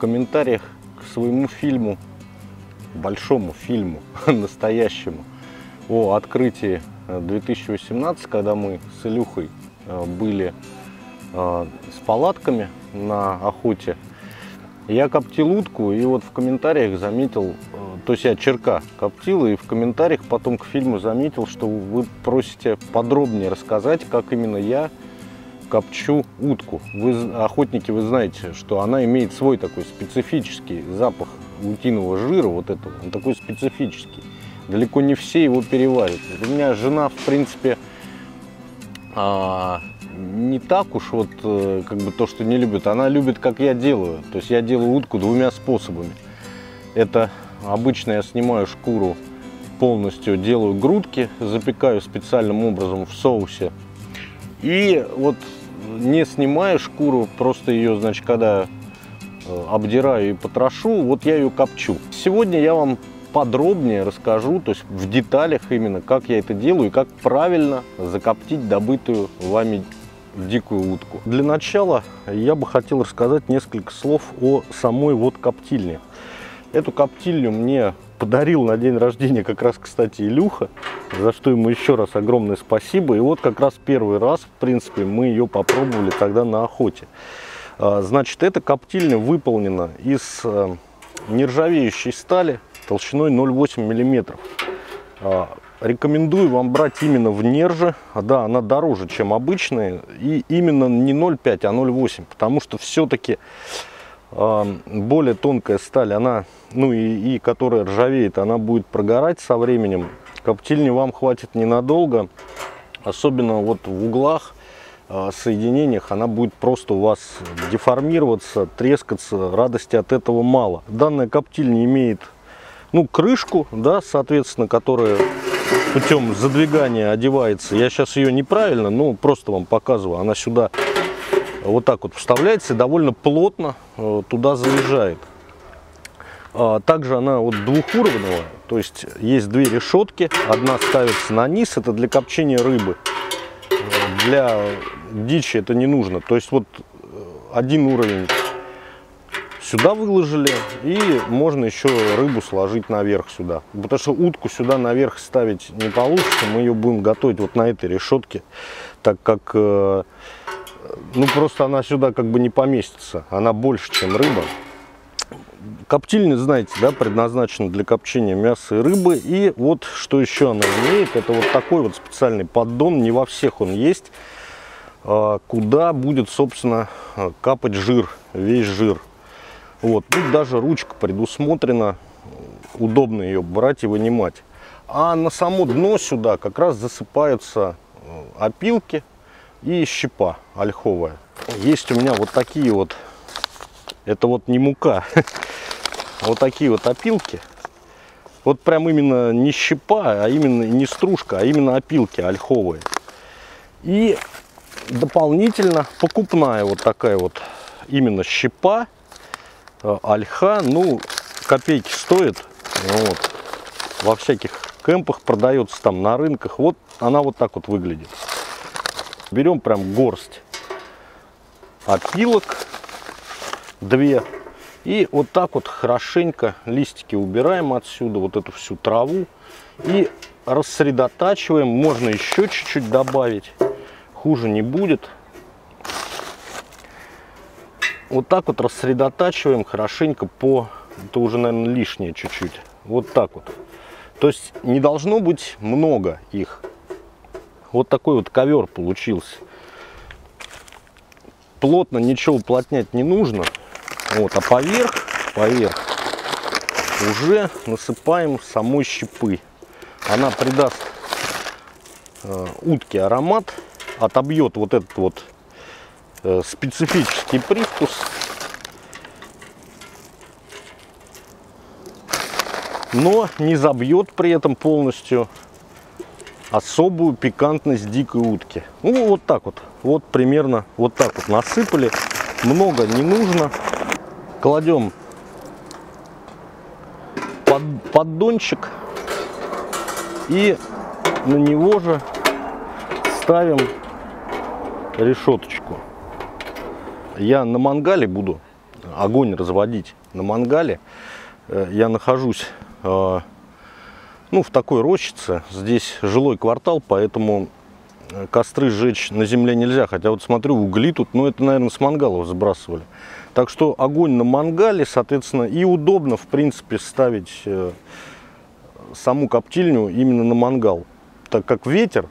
комментариях к своему фильму, большому фильму, настоящему, о открытии 2018, когда мы с Илюхой были с палатками на охоте. Я коптил утку, и вот в комментариях заметил, то есть я черка коптил, и в комментариях потом к фильму заметил, что вы просите подробнее рассказать, как именно я копчу утку. Вы, охотники, вы знаете, что она имеет свой такой специфический запах утиного жира, вот этого, он такой специфический. Далеко не все его переварят. У меня жена, в принципе, не так уж вот как бы то, что не любит. Она любит, как я делаю. То есть я делаю утку двумя способами. Это обычно я снимаю шкуру полностью, делаю грудки, запекаю специальным образом в соусе. И вот не снимаю шкуру, просто ее, значит, когда обдираю и потрошу, вот я ее копчу. Сегодня я вам подробнее расскажу, то есть в деталях именно, как я это делаю и как правильно закоптить добытую вами дикую утку. Для начала я бы хотел рассказать несколько слов о самой вот коптильне. Эту коптильню мне подарил на день рождения как раз, кстати, Илюха, за что ему еще раз огромное спасибо. И вот как раз первый раз, в принципе, мы ее попробовали тогда на охоте. Значит, эта коптильня выполнена из нержавеющей стали толщиной 0,8 мм. Рекомендую вам брать именно в нерже. Да, она дороже, чем обычные. И именно не 0,5, а 0,8. Потому что все-таки более тонкая сталь, она, ну и которая ржавеет, она будет прогорать со временем. Коптильни вам хватит ненадолго. Особенно вот в углах, соединениях, она будет просто у вас деформироваться, трескаться. Радости от этого мало. Данная коптильня имеет, ну, крышку, да, соответственно, которая путем задвигания одевается. Я сейчас ее неправильно, но просто вам показываю. Она сюда вот так вот вставляется и довольно плотно туда заезжает. Также она вот двухуровневая, то есть есть две решетки. Одна ставится на низ, это для копчения рыбы. Для дичи это не нужно. То есть вот один уровень сюда выложили, и можно еще рыбу сложить наверх сюда. Потому что утку сюда наверх ставить не получится. Мы ее будем готовить вот на этой решетке, так как ну просто она сюда как бы не поместится. Она больше, чем рыба. Коптильня, знаете, да, предназначена для копчения мяса и рыбы. И вот что еще она имеет, это вот такой вот специальный поддон, не во всех он есть, куда будет, собственно, капать жир, весь жир. Вот, тут даже ручка предусмотрена, удобно ее брать и вынимать. А на само дно сюда как раз засыпаются опилки и щепа ольховая. Есть у меня вот такие вот, это вот не мука, вот такие вот опилки. Вот прям именно не щепа, а именно не стружка, а именно опилки ольховые. И дополнительно покупная вот такая вот именно щепа, ольха, ну, копейки стоит. Вот. Во всяких кемпах продается, там на рынках. Вот она вот так вот выглядит. Берем прям горсть опилок, две, и вот так вот хорошенько листики убираем отсюда, вот эту всю траву, и рассредотачиваем. Можно еще чуть-чуть добавить, хуже не будет. Вот так вот рассредотачиваем хорошенько по, это уже, наверное, лишнее чуть-чуть, вот так вот. То есть не должно быть много их. Вот такой вот ковер получился. Плотно ничего уплотнять не нужно. Вот, а поверх уже насыпаем самой щепы. Она придаст утке аромат, отобьет вот этот вот специфический привкус. Но не забьет при этом полностью особую пикантность дикой утки. Ну вот так вот. Вот примерно вот так вот насыпали. Много не нужно. Кладем поддончик и на него же ставим решеточку. Я на мангале буду огонь разводить на мангале. Я нахожусь в такой рощице. Здесь жилой квартал, поэтому костры сжечь на земле нельзя. Хотя вот смотрю, угли тут, это, наверное, с мангалов сбрасывали. Так что огонь на мангале, соответственно, и удобно, в принципе, ставить саму коптильню именно на мангал. Так как ветер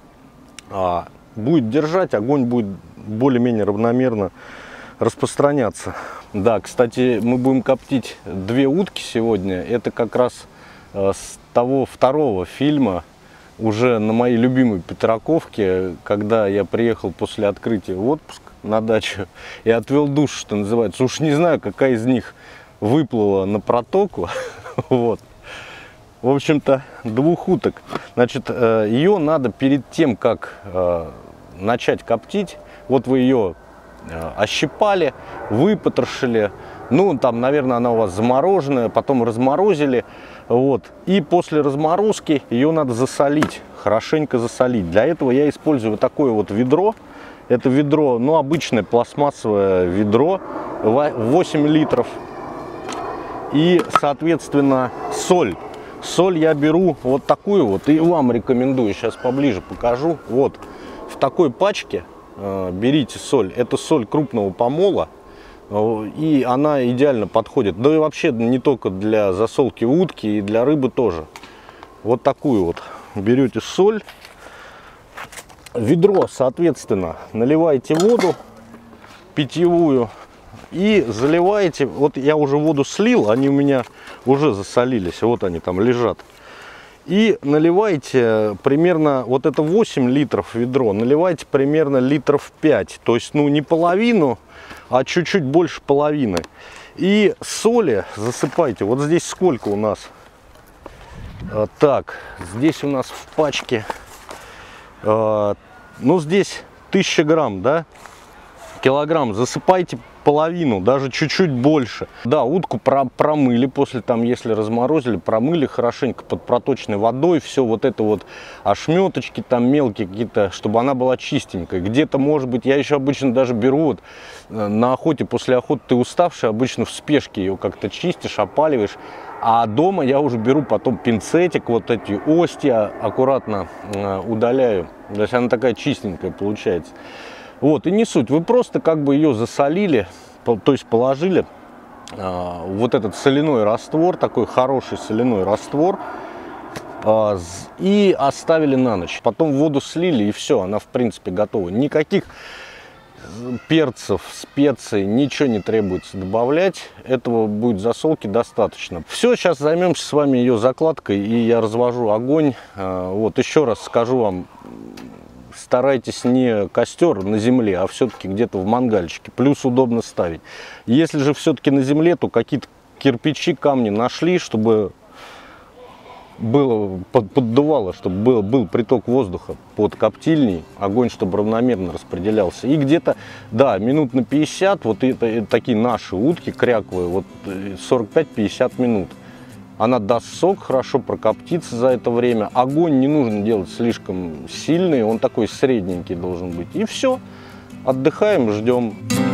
будет держать, огонь будет более-менее равномерно распространяться. Да, кстати, мы будем коптить 2 утки сегодня. Это как раз с того второго фильма, уже на моей любимой Петраковке, когда я приехал после открытия в отпуск на дачу и отвел душ, что называется. Уж не знаю, какая из них выплыла на протоку. Вот. В общем-то, 2 уток. Значит, ее надо перед тем, как начать коптить, вот вы ее ощипали, выпотрошили, там, наверное, она у вас замороженная, потом разморозили, вот, и после разморозки ее надо засолить, хорошенько засолить. Для этого я использую вот такое вот ведро. Это ведро, обычное пластмассовое ведро, 8 литров, и, соответственно, соль. Соль я беру вот такую вот, и вам рекомендую, сейчас поближе покажу. Вот, в такой пачке берите соль. Это соль крупного помола, и она идеально подходит. Да и вообще не только для засолки утки, и для рыбы тоже. Вот такую вот берете соль. Ведро, соответственно, наливаете воду питьевую и заливаете. Вот я уже воду слил, они у меня уже засолились, вот они там лежат. И наливайте примерно, вот это 8 литров ведро, наливайте примерно литров 5. То есть, не половину, а чуть-чуть больше половины. И соли засыпайте. Вот здесь сколько у нас? Так, здесь у нас в пачке, здесь 1000 грамм, да? Килограмм. Засыпайте половину, даже чуть-чуть больше. Да, утку промыли после, если разморозили, промыли хорошенько под проточной водой, все вот это вот ошметочки там мелкие какие-то, чтобы она была чистенькая. Где-то, может быть, я еще обычно даже беру на охоте, после охоты ты уставший, обычно в спешке ее как-то чистишь, опаливаешь. А дома я уже беру потом пинцетик, вот эти ости аккуратно удаляю. То есть она такая чистенькая получается. Вот, и не суть, вы просто ее засолили, то есть положили вот этот соляной раствор, такой хороший соляной раствор, и оставили на ночь. Потом воду слили, и все, она в принципе готова. Никаких перцев, специй, ничего не требуется добавлять. Этого будет засолки достаточно. Все, сейчас займемся с вами ее закладкой, и я развожу огонь. Вот, еще раз скажу вам, старайтесь не костер на земле, а все-таки где-то в мангальчике. Плюс удобно ставить. Если же все-таки на земле, то какие-то кирпичи, камни нашли, чтобы было поддувало, чтобы был приток воздуха под коптильней, огонь чтобы равномерно распределялся. И где-то, да, минут на 50, вот это такие наши утки кряковые, вот 45-50 минут. Она даст сок, хорошо прокоптится за это время. Огонь не нужно делать слишком сильный, он такой средненький должен быть. И все, отдыхаем, ждем.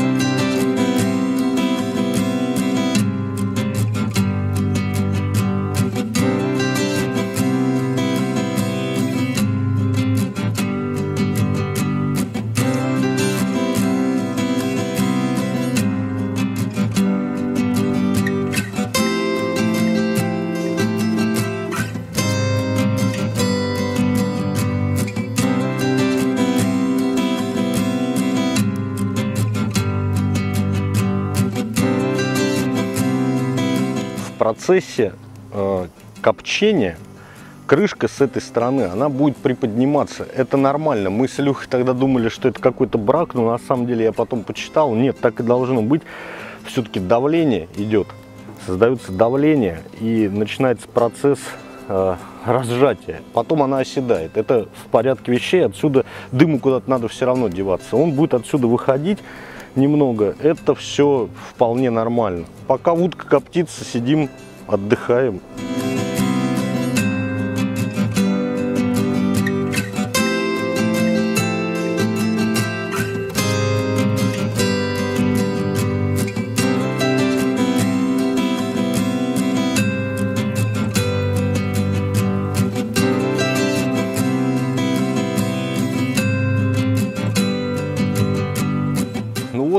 В процессе копчения крышка с этой стороны, она будет приподниматься. Это нормально. Мы с Илюхой тогда думали, что это какой-то брак, но на самом деле я потом почитал. Нет, так и должно быть. Все-таки давление идет. Создается давление и начинается процесс разжатия. Потом она оседает. Это в порядке вещей. Отсюда дыму куда-то надо все равно деваться. Он будет отсюда выходить немного. Это все вполне нормально. Пока утка коптится, сидим, отдыхаем.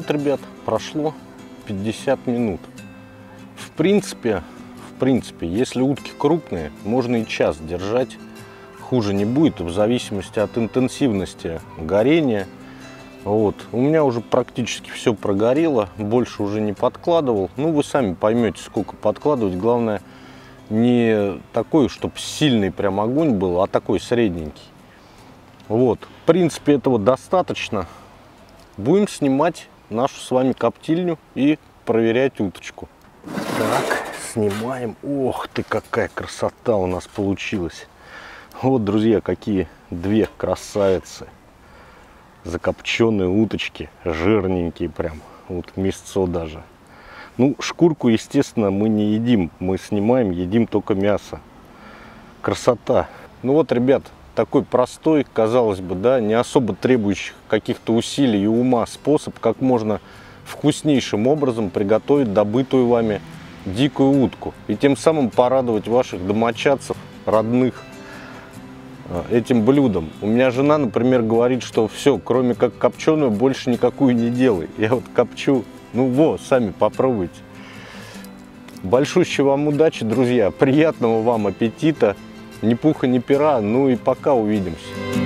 вот, ребят, прошло 50 минут. В принципе, если утки крупные, можно и час держать. Хуже не будет, в зависимости от интенсивности горения. Вот. У меня уже практически все прогорело, больше уже не подкладывал. Ну, вы сами поймете, сколько подкладывать. Главное, не такой, чтобы сильный прям огонь был, а такой средненький. Вот. В принципе, этого достаточно. Будем снимать нашу с вами коптильню и проверять уточку. Так, снимаем. Ох ты, какая красота у нас получилась. Вот, друзья, какие две красавицы. Закопченные уточки, жирненькие прям, вот мясцо даже. Ну, шкурку, естественно, мы не едим, мы снимаем, едим только мясо. Красота. Ну вот, ребят, такой простой, казалось бы, да, не особо требующий каких-то усилий и ума способ, как можно вкуснейшим образом приготовить добытую вами дикую утку. И тем самым порадовать ваших домочадцев, родных, этим блюдом. У меня жена, например, говорит, что все, кроме как копченую, больше никакую не делай. Я вот копчу, ну во, сами попробуйте. Большущей вам удачи, друзья, приятного вам аппетита, ни пуха, ни пера, ну и пока, увидимся.